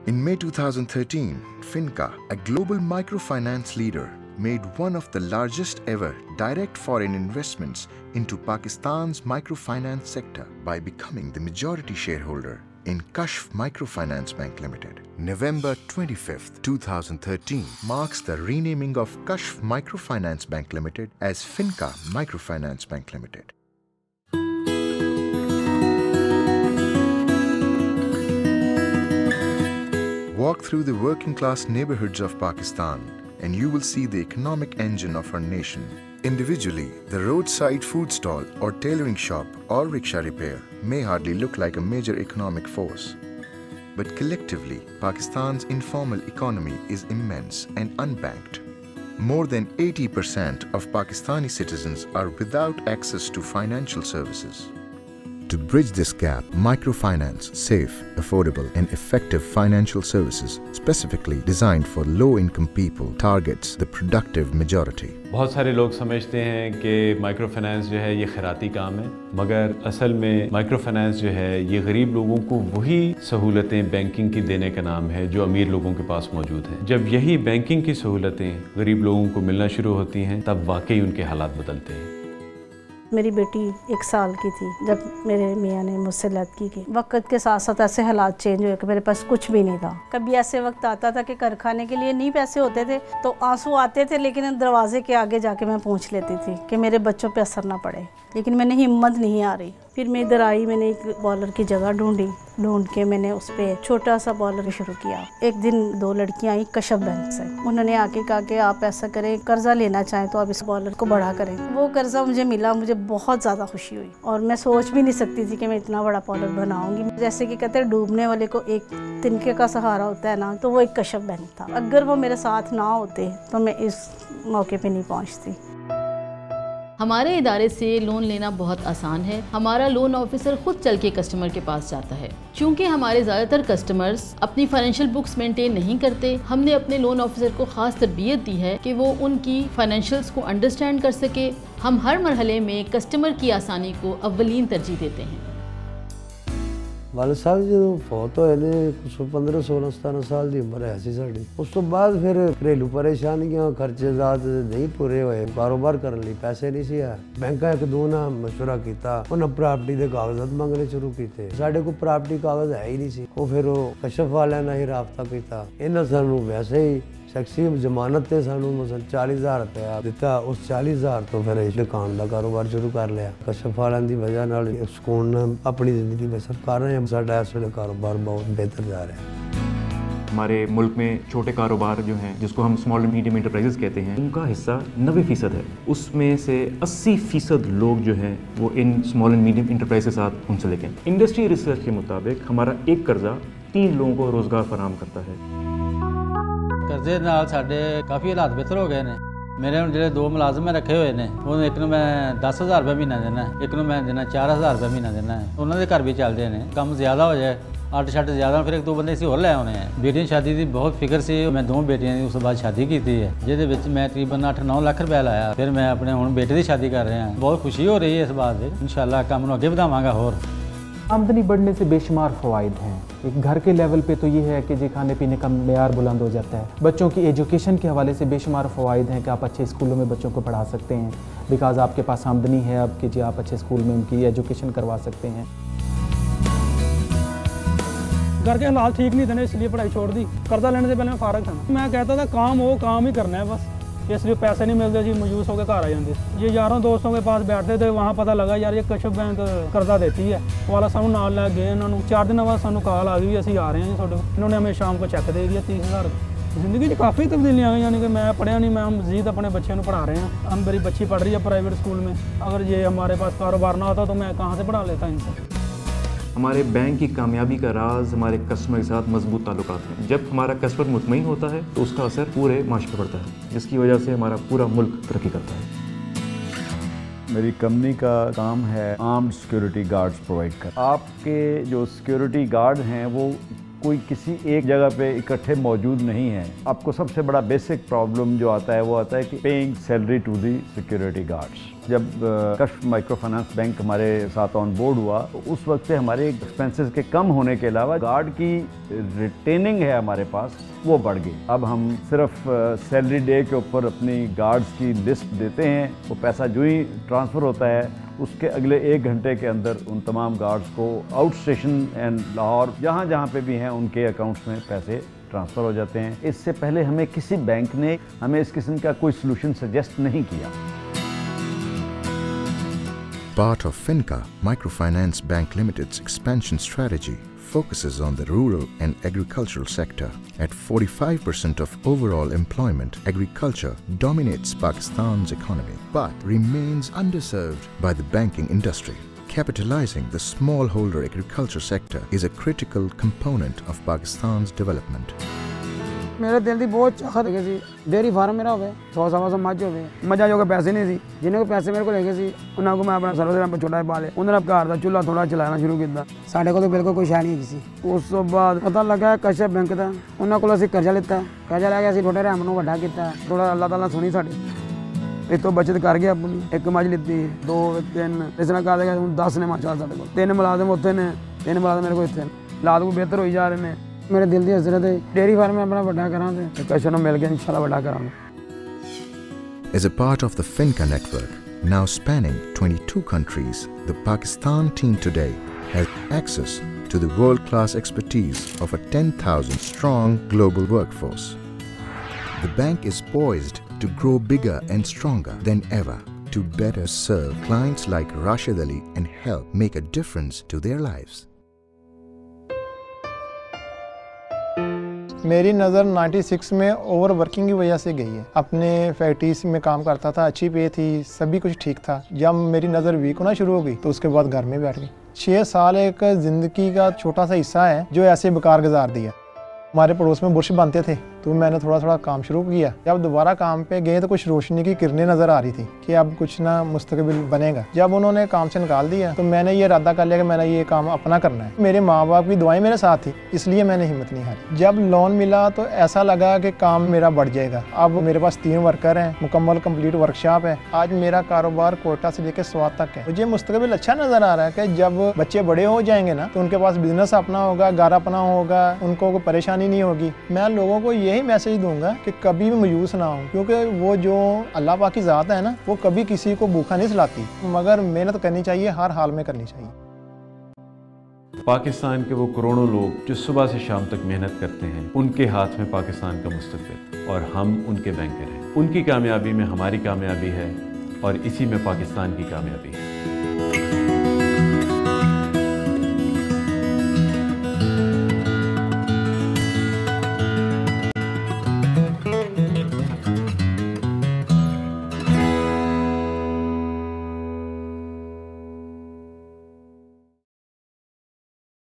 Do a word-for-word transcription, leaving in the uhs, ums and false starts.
In May two thousand thirteen, Finca, a global microfinance leader, made one of the largest ever direct foreign investments into Pakistan's microfinance sector by becoming the majority shareholder in Kashf Microfinance Bank Limited. November twenty-fifth, two thousand thirteen marks the renaming of Kashf Microfinance Bank Limited as Finca Microfinance Bank Limited. Walk through the working class neighborhoods of Pakistan and you will see the economic engine of our nation. Individually, the roadside food stall or tailoring shop or rickshaw repair may hardly look like a major economic force. But collectively, Pakistan's informal economy is immense and unbanked. More than eighty percent of Pakistani citizens are without access to financial services. To bridge this gap, microfinance, safe, affordable and effective financial services specifically designed for low-income people targets the productive majority. बहुत सारे लोग समझते हैं कि micro finance जो है ये खैराती काम है, मगर असल में माइक्रो फाइनेंस जो है ये गरीब लोगों को वही सहूलतें बैंकिंग की देने का नाम है जो अमीर लोगों के पास मौजूद है। जब यही बैंकिंग की सहूलतें गरीब लोगों को मिलना शुरू होती हैं तब वाकई उनके हालात बदलते हैं। मेरी बेटी एक साल की थी जब मेरे मियाँ ने मुझसे लड़की की। वक्त के साथ साथ ऐसे हालात चेंज हुए कि मेरे पास कुछ भी नहीं था। कभी ऐसे वक्त आता था कि घर खाने के लिए नहीं पैसे होते थे तो आंसू आते थे, लेकिन दरवाजे के आगे जाके मैं पूछ लेती थी कि मेरे बच्चों पे असर ना पड़े, लेकिन मैंने हिम्मत नहीं आ रही। फिर मैं इधर आई, मैंने एक बॉलर की जगह ढूंढी, ढूंढ के मैंने उस पर छोटा सा बॉलर शुरू किया। एक दिन दो लड़कियां आई कशफ बैंक से, उन्होंने आके कहा कि आप ऐसा करें, कर्जा लेना चाहें तो आप इस बॉलर को बढ़ा करें। वो कर्जा मुझे मिला, मुझे बहुत ज़्यादा खुशी हुई और मैं सोच भी नहीं सकती थी कि मैं इतना बड़ा बॉलर बनाऊंगी। जैसे कि कहते हैं डूबने वाले को एक तिनके का सहारा होता है ना, तो वो एक कशफ बैंक था। अगर वो मेरे साथ ना होते तो मैं इस मौके पर नहीं पहुँचती। हमारे इदारे से लोन लेना बहुत आसान है। हमारा लोन ऑफिसर खुद चल के कस्टमर के पास जाता है। चूँकि हमारे ज़्यादातर कस्टमर्स अपनी फाइनेंशियल बुक्स मेंटेन नहीं करते, हमने अपने लोन ऑफिसर को ख़ास तरबियत दी है कि वो उनकी फाइनेंशियल्स को अंडरस्टैंड कर सके। हम हर मरहले में कस्टमर की आसानी को अव्वलीन तरजीह देते हैं। वाले साहब जो फौत होए ने पंद्रह सोलह सतारह साल की उम्र है सी साड़ी। उस तो बाद फिर घरेलू परेशानियां, खर्चे ज़्यादा नहीं पूरे होए, कारोबार करने लिए पैसे नहीं सी है। बैंक एक दो ना मशवरा किया, उन्हें प्रॉपर्टी के कागजात मंगने शुरू किए। साढ़े को प्रॉपर्टी कागज है ही नहीं सी। वो फिर वो कशफ वाले ने ही राबता किया। इन्हें सानू वैसे ही शख्सी जमानत से सानू मसल चालीस हज़ार रुपया दिता। उस चालीस हज़ार तो फिर इस दुकान का कारोबार शुरू कर लिया। कशफ वालों की वजह नाल सुकून अपनी जिंदगी बसर कर रहे हैं। साडा इस वेले कारोबार बहुत बेहतर जा रहा है। हमारे मुल्क में छोटे कारोबार जो हैं, जिसको हम स्मॉल मीडियम इंटरप्राइजेस कहते हैं, उनका हिस्सा नब्बे फ़ीसद है। उसमें से अस्सी फ़ीसद लोग जो हैं वो इन स्मॉल एंड मीडियम इंटरप्राइज के साथ मुंसलिक हैं। इंडस्ट्री रिसर्च के मुताबिक हमारा एक कर्जा तीन लोगों को रोज़गार फराहम करता है। कर्जे नाल साडे काफ़ी हालात बेहतर हो गए ने। मेरे हुण जिहड़े दो मुलाजम मैं रखे हुए ने, उन्हें एक नूं मैं दस हज़ार रुपये महीना देना है, एक नूं मैं देना चार हज़ार रुपये महीना देना है। उन्होंने घर भी चलते हैं। कम ज़्यादा हो जाए, अट्ठ छट ज़्यादा, फिर एक दो बंदे होर लै आने हैं। बेटियां शादी की बहुत फिक्र से मैं दो बेटियां की उस बाद शादी की है, जिहदे विच मैं तकरीबन अठ नौ लाख रुपया लाया। फिर मैं अपने हुण बेटे की शादी कर रहा। बहुत खुशी हो रही है इस बात से। इंशाअल्लाह काम नूं अगे वधावांगा। होर आमदनी बढ़ने से बेशुमार फ़वाइद हैं। एक घर के लेवल पे तो ये है कि जी खाने पीने का मेयार बुलंद हो जाता है। बच्चों की एजुकेशन के हवाले से बेशुमार फ़वाइद हैं कि आप अच्छे स्कूलों में बच्चों को पढ़ा सकते हैं, बिकॉज़ आपके पास आमदनी है अब कि जी आप अच्छे स्कूल में उनकी एजुकेशन करवा सकते हैं। घर के हालात ठीक नहीं थे ना, इसलिए पढ़ाई छोड़ दी। कर्जा लेने से पहले मैं फारग था। मैं कहता था काम हो, काम ही करना है बस। इसलिए पैसे नहीं मिलते जी, मायूस होकर घर आ जाते। ये यारों दोस्तों के पास बैठते थे, वहाँ पता लगा यार ये कशफ बैंक कर्जा देती है। वाला सानू नाल लै गए, इन्होंने चार दिन बाद सानू कॉल आ गई, असी आ रहे हैं जी थोड़े। इन्होंने हमें शाम को चेक दे दिया तीस हज़ार। जिंदगी काफ़ी तब्दीलियाँ आई, यानी कि मैं पढ़िया नहीं, मैं मजीद अपने बच्चे को पढ़ा रहे हैं। हम मेरी बच्ची पढ़ रही है प्राइवेट स्कूल में। अगर ये हमारे पास कारोबार ना होता तो मैं कहाँ से पढ़ा लेता इनसे। हमारे बैंक की कामयाबी का राज हमारे कस्टमर के साथ मजबूत ताल्लुकात हैं। जब हमारा कस्टमर मुतमईन होता है तो उसका असर पूरे माशरे पर पड़ता है, जिसकी वजह से हमारा पूरा मुल्क तरक्की करता है। मेरी कंपनी का काम है आर्म्ड सिक्योरिटी गार्ड्स प्रोवाइड कर। आपके जो सिक्योरिटी गार्ड हैं वो कोई किसी एक जगह पे इकट्ठे मौजूद नहीं है। आपको सबसे बड़ा बेसिक प्रॉब्लम जो आता है वो आता है कि paying salary to the security guards. जब कश्फ माइक्रो फाइनेंस बैंक हमारे साथ ऑन बोर्ड हुआ तो उस वक्त से हमारे एक्सपेंसेस के कम होने के अलावा गार्ड की रिटेनिंग है हमारे पास वो बढ़ गई। अब हम सिर्फ सैलरी डे के ऊपर अपनी गार्ड्स की लिस्ट देते हैं, वो पैसा जो ही ट्रांसफ़र होता है उसके अगले एक घंटे के अंदर उन तमाम गार्ड्स को आउट स्टेशन एंड लाहौर जहाँ जहाँ पे भी हैं उनके अकाउंट्स में पैसे ट्रांसफ़र हो जाते हैं। इससे पहले हमें किसी बैंक ने हमें इस किस्म का कोई सलूशन सजेस्ट नहीं किया। Part of Finca, Microfinance Bank Limited's expansion strategy focuses on the rural and agricultural sector. At forty-five percent of overall employment, agriculture dominates Pakistan's economy but remains underserved by the banking industry. Capitalizing the smallholder agriculture sector is a critical component of Pakistan's development. मेरे दिल की बहुत चाहत है कि dairy farm मेरा होवे, सौ सवा सौ मझ होवे, मझा जो पैसे नहीं सी, जिन्हें को पैसे मेरे को लेके सी, उन्होंने को मैं अपना सर्वस छोटा पाले, उन्होंने घर का चूल्हा थोड़ा चलाना शुरू किया। साढ़े को तो बिल्कुल कोई शह नहीं किसी। उस तो बाद पता लगा कश्यप बैंक का, उन्होंने को असीं कर्जा लिता, कर्जा लैके असीं थोड़े रैम नूं वड्डा कीता, थोड़ा अल्लाह ताला सुनी साडी। इस तो बचत कर गया अपनी, एक मझ लिती, दो तीन इस तरह कर देगा दस ने माशा साढ़े को, तीन मुलाजम उत्थे ने, तीन मुलाजम मेरे को इत्थे ने, हालात को बेहतर होई जा रहे हैं। मेरे दिल की हसरत है डेयरी फार्म में अपना बड़ा करा ते कश्यप नूं मिल गया इंशाल्लाह बड़ा करांगा। As a part of the Finca network, now spanning twenty-two countries, the Pakistan team today has access to the world-class expertise of a ten thousand strong global workforce. The bank is poised to grow bigger and stronger than ever to better serve clients like Rashid Ali and help make a difference to their lives. मेरी नज़र छियानवे में over working की वजह से गई है। अपने फैक्ट्रीज में काम करता था, अच्छी पे थी, सभी कुछ ठीक था। जब मेरी नज़र वीक होना शुरू हो गई तो उसके बाद घर में बैठ गई। छः साल एक ज़िंदगी का छोटा सा हिस्सा है जो ऐसे बेकार गुजार दिया। हमारे पड़ोस में बुर्श बनते थे तो मैंने थोड़ा थोड़ा काम शुरू किया। जब दोबारा काम पे गए तो कुछ रोशनी की किरणें नज़र आ रही थी कि अब कुछ ना मुस्तकबिल बनेगा। जब उन्होंने काम से निकाल दिया तो मैंने ये इरादा कर लिया कि मैंने ये काम अपना करना है। मेरे माँ बाप की दुआएं मेरे साथ थी, इसलिए मैंने हिम्मत नहीं हारी। जब लोन मिला तो ऐसा लगा कि काम मेरा बढ़ जाएगा। अब मेरे पास तीन वर्कर हैं, मुकम्मल कंप्लीट वर्कशॉप है। आज मेरा कारोबार कोटा से लेकर स्वाद तक है। मुझे मुस्तकबिल अच्छा नज़र आ रहा है कि जब बच्चे बड़े हो जाएंगे ना तो उनके पास बिजनेस अपना होगा, घर अपना होगा, उनको कोई परेशानी नहीं होगी। मैं लोगों को यही मैसेज दूंगा कि कभी भी मायूस ना हो, क्योंकि वो जो अल्लाह पाक की ज़ात है ना वो कभी किसी को भूखा नहीं सुलाती, मगर मेहनत करनी चाहिए, हर हाल में करनी चाहिए। पाकिस्तान के वो करोड़ों लोग जो सुबह से शाम तक मेहनत करते हैं, उनके हाथ में पाकिस्तान का मुस्तकबिल और हम उनके बैंकर हैं। उनकी कामयाबी में हमारी कामयाबी है और इसी में पाकिस्तान की कामयाबी है।